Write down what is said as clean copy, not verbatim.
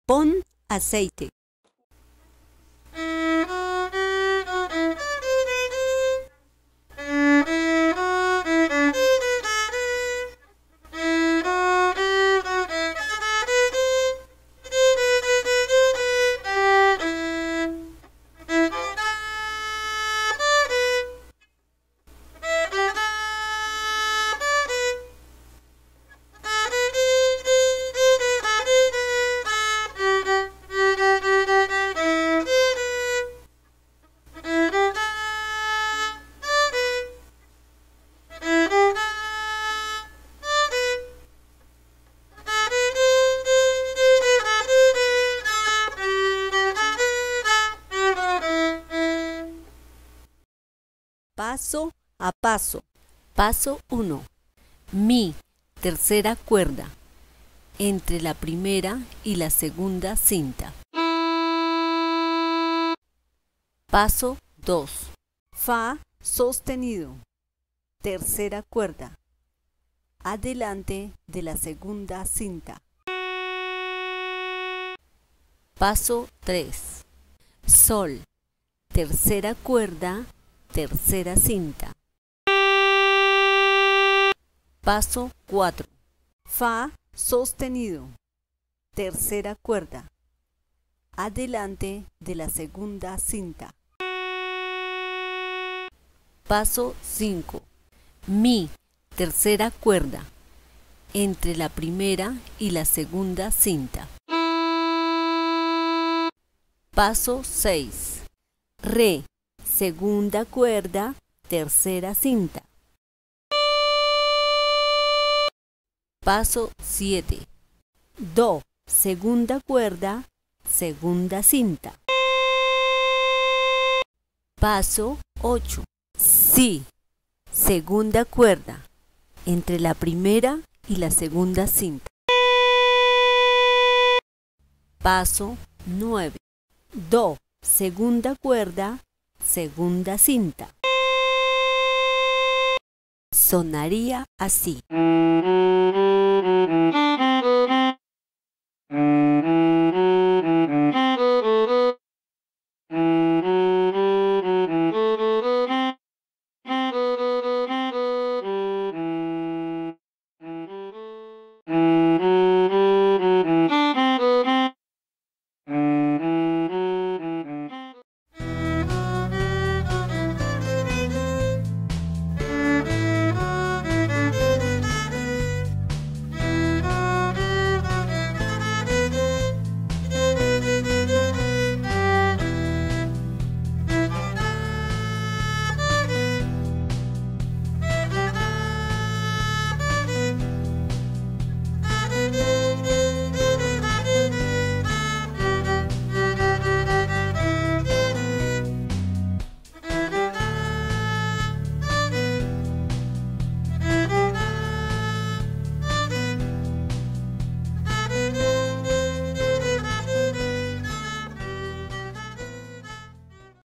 Pon aceite. Paso a paso. Paso 1. Mi, tercera cuerda, entre la primera y la segunda cinta. Paso 2. Fa sostenido, tercera cuerda, adelante de la segunda cinta. Paso 3. Sol, tercera cuerda, tercera cinta. Paso 4. Fa sostenido, tercera cuerda, adelante de la segunda cinta. Paso 5. Mi, tercera cuerda, entre la primera y la segunda cinta. Paso 6. Re, segunda cuerda, tercera cinta. Paso 7. Do, segunda cuerda, segunda cinta. Paso 8. Si, segunda cuerda, entre la primera y la segunda cinta. Paso 9. Do, segunda cuerda, segunda cinta. Sonaría así.